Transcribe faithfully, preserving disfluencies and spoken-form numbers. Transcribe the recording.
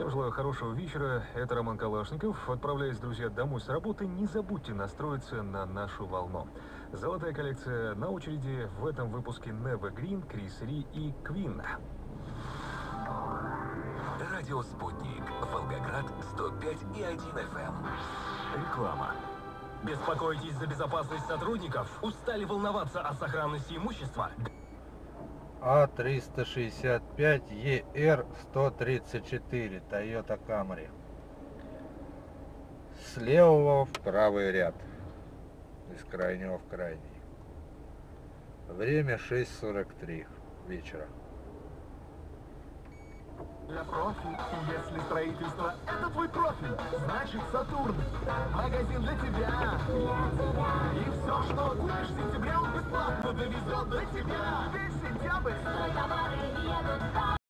Всем желаю хорошего вечера. Это Роман Калашников. Отправляясь, друзья, домой с работы, не забудьте настроиться на нашу волну. Золотая коллекция на очереди в этом выпуске Never Green, Крис Ри и Queen. Радио «Спутник», Волгоград, сто пять и один эф эм. Реклама. Беспокойтесь за безопасность сотрудников? Устали волноваться о сохранности имущества? А триста шестьдесят пять Е Р сто тридцать четыре Toyota Camry. С левого в правый ряд. Из крайнего в крайний. Время шесть сорок три вечера. Для профи, если строительство — это твой профиль, значит Сатурн. Магазин для тебя. И все, что купишь в сентябре, он бесплатно довезет до тебя. Весь сентябрь.